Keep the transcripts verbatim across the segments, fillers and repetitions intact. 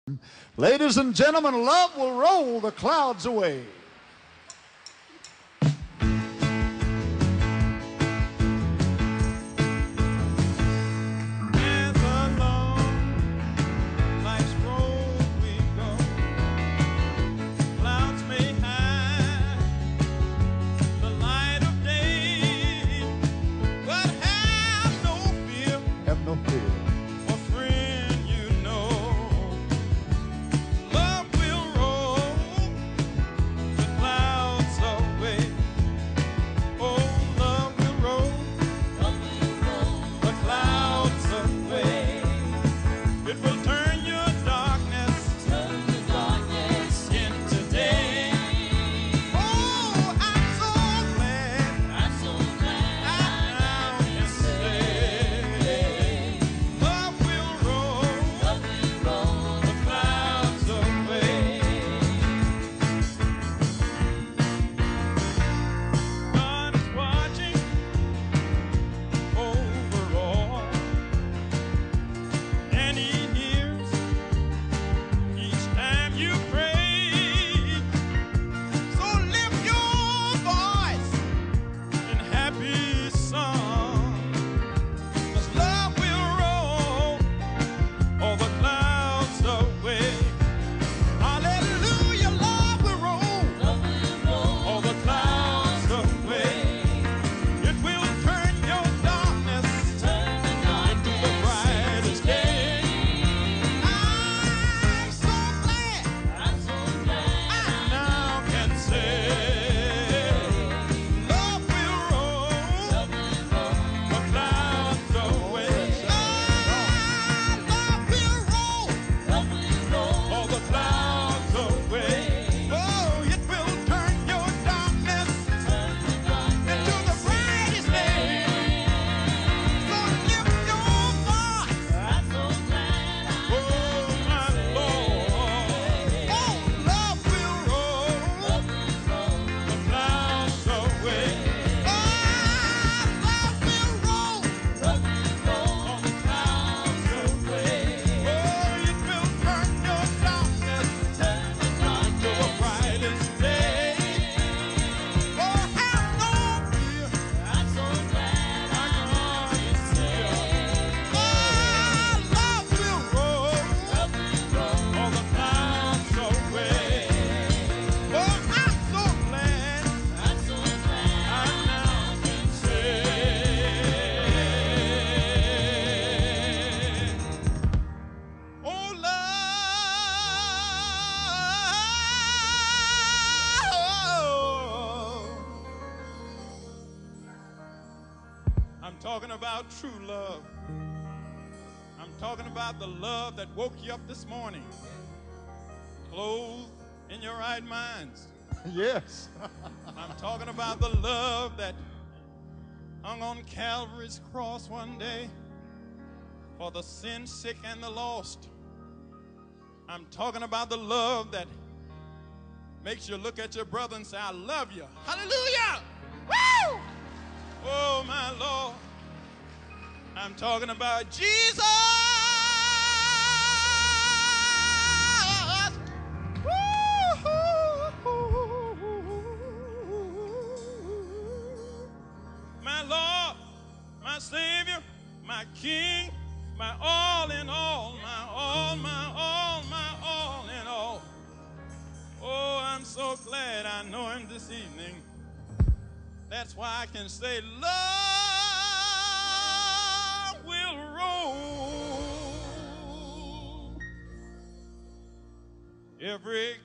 Ladies and gentlemen, love will roll the clouds away. I'm talking about true love. I'm talking about the love that woke you up this morning, clothed in your right minds. Yes. I'm talking about the love that hung on Calvary's cross one day for the sin sick and the lost. I'm talking about the love that makes you look at your brother and say, I love you. Hallelujah! Woo! Oh, my Lord. I'm talking about Jesus. My Lord, my Savior, my King, my all in all, my all, my all, my all in all. Oh, I'm so glad I know him this evening. That's why I can say love will roll every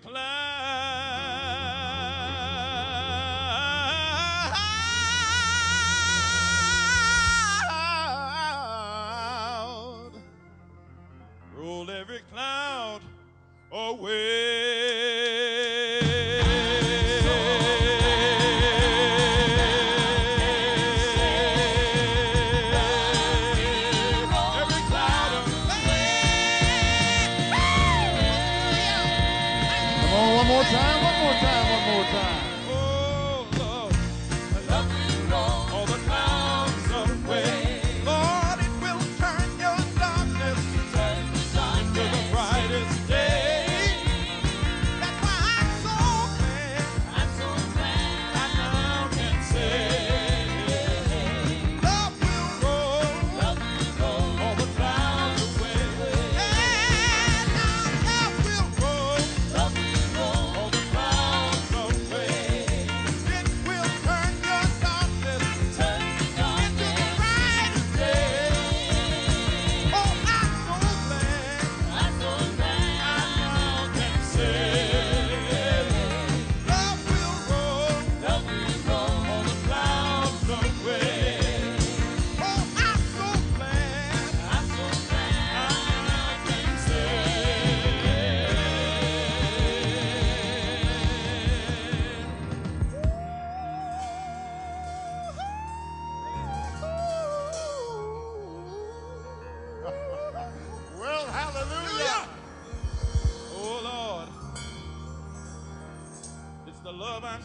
cloud, roll every cloud away. Come on,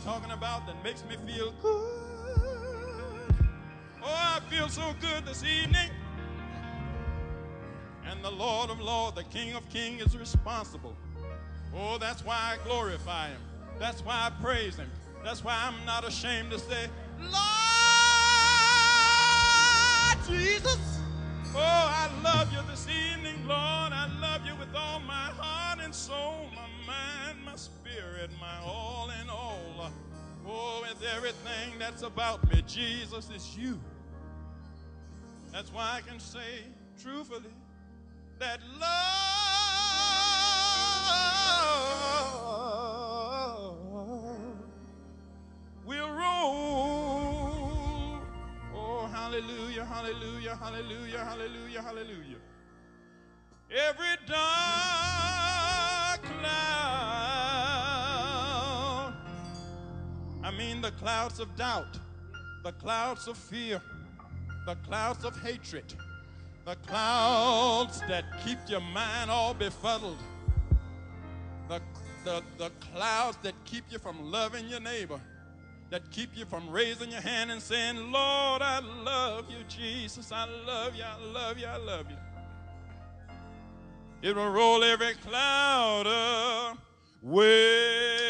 talking about that makes me feel good. Oh, I feel so good this evening. And the Lord of Lords, the King of Kings, is responsible. Oh, that's why I glorify him. That's why I praise him. That's why I'm not ashamed to say, Lord Jesus. Oh, I love you this evening, Lord. I love you with all my heart and soul, my mind, my spirit, my all in all. Oh, with everything that's about me, Jesus, is you. That's why I can say truthfully that love will roll. Oh, hallelujah, hallelujah, hallelujah, hallelujah, hallelujah. Every dark cloud, I mean the clouds of doubt, the clouds of fear, the clouds of hatred, the clouds that keep your mind all befuddled, the, the, the clouds that keep you from loving your neighbor, that keep you from raising your hand and saying, Lord, I love you, Jesus, I love you, I love you, I love you. It will roll every cloud away.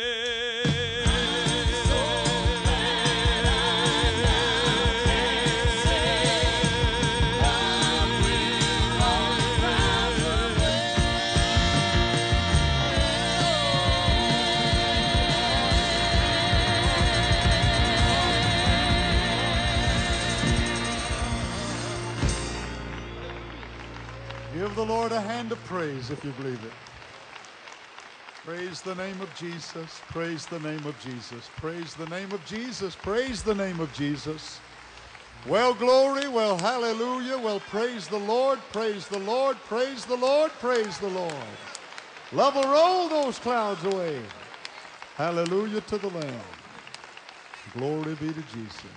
Give the Lord a hand of praise if you believe it. Praise the name of Jesus. Praise the name of Jesus. Praise the name of Jesus. Praise the name of Jesus. Well, glory. Well, hallelujah. Well, praise the Lord. Praise the Lord. Praise the Lord. Praise the Lord. Love will roll those clouds away. Hallelujah to the Lamb. Glory be to Jesus.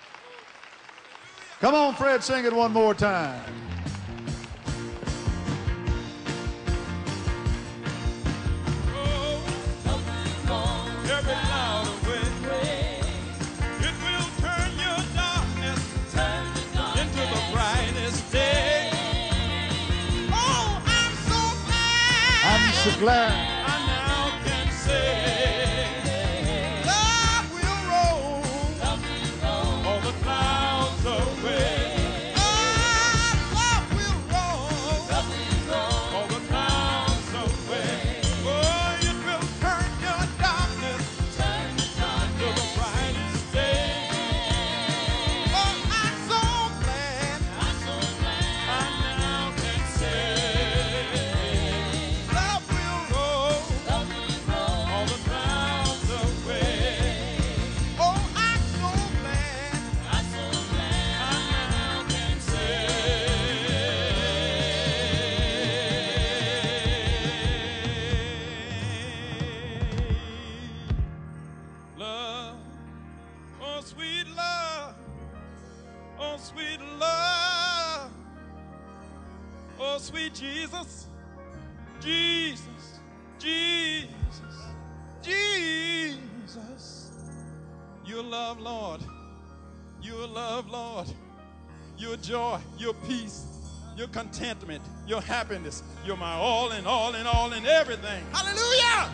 Come on, Fred, sing it one more time. So glad I now can say, love will roll, love will roll all the clouds away. Oh, love will roll, love will roll all the clouds away. Oh, it will turn your darkness, turn your darkness to the brightest day. Oh, I'm so glad, I'm so glad I now can say. Sweet love, oh sweet love, oh sweet Jesus, Jesus, Jesus, Jesus. Your love, Lord, your love, Lord, your joy, your peace, your contentment, your happiness. You're my all in all in all in everything. Hallelujah!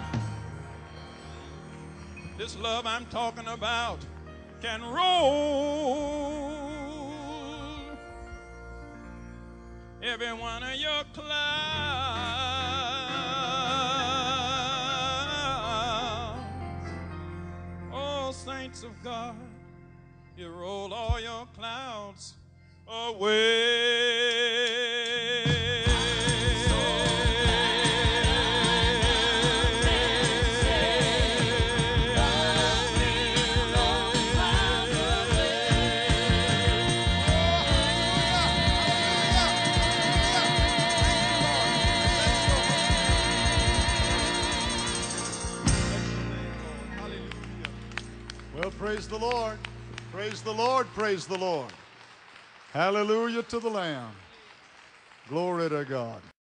This love I'm talking about can roll every one of your clouds. Oh, saints of God, you roll all your clouds away. Well, praise the Lord. Praise the Lord. Praise the Lord. Hallelujah to the Lamb. Glory to God.